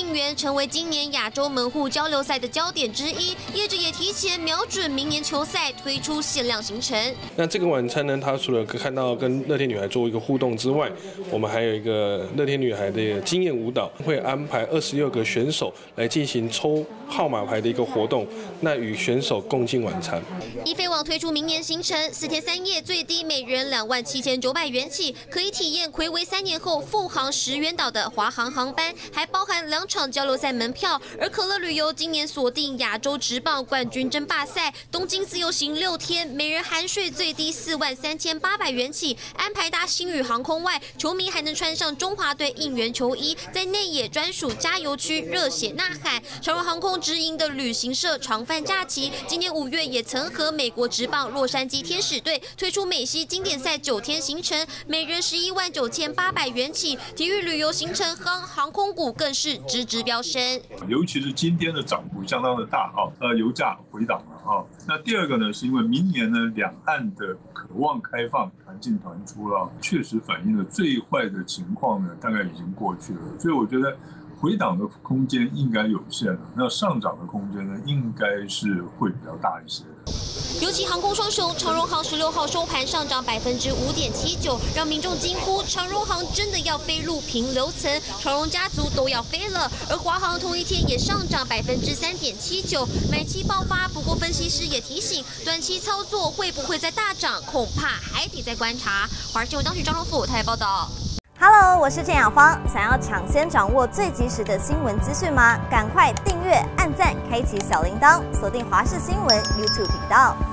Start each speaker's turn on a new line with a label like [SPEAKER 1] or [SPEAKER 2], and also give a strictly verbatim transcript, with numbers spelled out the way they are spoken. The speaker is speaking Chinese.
[SPEAKER 1] 应援成为今年亚洲门户交流赛的焦点之一，业者也提前瞄准明年球赛推出限量行程。
[SPEAKER 2] 那这个晚餐呢，它除了看到跟乐天女孩做一个互动之外，我们还有一个乐天女孩的经验舞蹈，会安排二十六个选手来进行抽号码牌的一个活动，那与选手共进晚餐。
[SPEAKER 1] 易飞网推出明年行程，四天三夜，最低每人两万七千九百元起，可以体验睽违三年后复航石原岛的华航航班，还包含两场交流赛门票。而可乐旅游今年锁定亚洲职棒冠军争霸赛，东京自由行六天，每人含税最低四万三千八百元起，安排搭星宇航空外，球迷还能穿上中华队应援球衣，在内野专属加油区热血呐喊。长荣航空直营的旅行社长帆假期，今年五月也曾和美国职棒洛杉矶天使队推出美西经典赛九天行程，每人十一万九千八百元起。体育旅游行程航航空股更是直直飙升，
[SPEAKER 3] 尤其是今天的涨幅相当的大啊，呃，油价回档了啊。那第二个呢，是因为明年呢，两岸的渴望开放，团进团出了，确实反映了最坏的情况呢，大概已经过去了。所以我觉得回档的空间应该有限了，那上涨的空间呢，应该是会比较大一些的。
[SPEAKER 1] 尤其航空双雄长荣航十六号收盘上涨百分之五点七九，让民众惊呼：长荣航真的要飞入平流层，长荣家族都要飞了。而华航同一天也上涨百分之三点七九，买气爆发。不过分析师也提醒，短期操作会不会再大涨，恐怕还得再观察。华视新闻张许张荣甫台报道。
[SPEAKER 4] Hello， 我是郑雅芳。想要抢先掌握最及时的新闻资讯吗？赶快订阅、按赞、开启小铃铛，锁定华视新闻 YouTube 频道。